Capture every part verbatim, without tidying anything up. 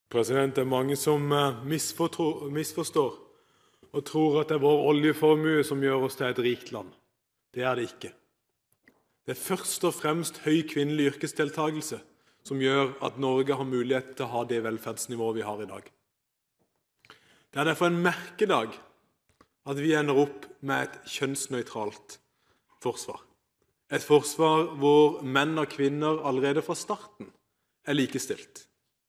President, det er mange som misforstår og tror at det er vår oljeformue som gjør oss til et rikt land. Det er det ikke. Det er først og fremst høy kvinnelig yrkesdeltagelse som gjør at Norge har mulighet til å ha det velferdsnivået vi har i dag. Det er derfor en merkedag at vi ender opp med et kjønnsnøytralt forsvar. Et forsvar hvor menn og kvinner allerede fra starten er likestilt.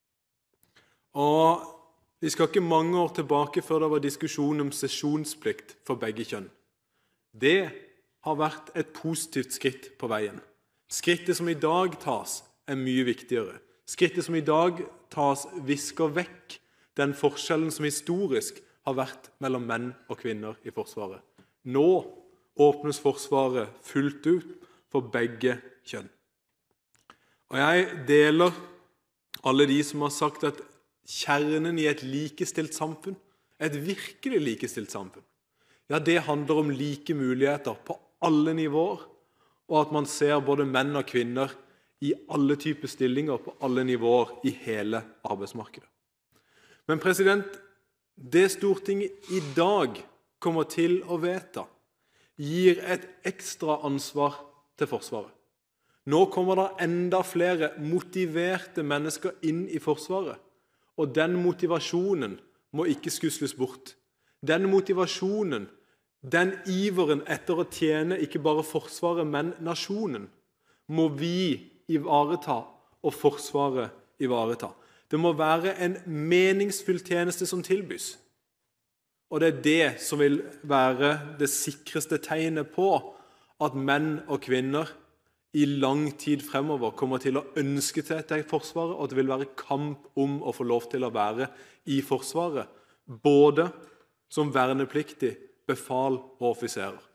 Og vi skal ikke mange år tilbake før det var diskusjon om sesjonsplikt for begge kjønn. Det har vært et positivt skritt på veien. Skrittet som i dag tas er mye viktigere. Skrittet som i dag tas visker vekk den forskjellen som historisk har vært mellom menn og kvinner i Forsvaret. Nå åpnes Forsvaret fullt ut for begge kjønn. Og jeg deler alle de som har sagt at kjernen i et likestilt samfunn, et virkelig likestilt samfunn, ja, det handler om like muligheter på alle nivåer, og at man ser både menn og kvinner i alle typer stillinger på alle nivåer i hele arbeidsmarkedet. Men president, det Stortinget i dag kommer til å vedta, gir et ekstra ansvar til Forsvaret. Nå kommer det enda flere motiverte mennesker inn i Forsvaret, og den motivasjonen må ikke skusles bort. Den motivasjonen, den iveren etter å tjene ikke bare Forsvaret, men nasjonen, må vi ivareta og Forsvaret ivareta. Det må være en meningsfull tjeneste som tilbys. Og det er det som vil være det sikreste tegnet på at menn og kvinner i lang tid fremover kommer til å ønske seg til Forsvaret, og det vil være kamp om å få lov til å være i Forsvaret, både som vernepliktig, befal og offiserer.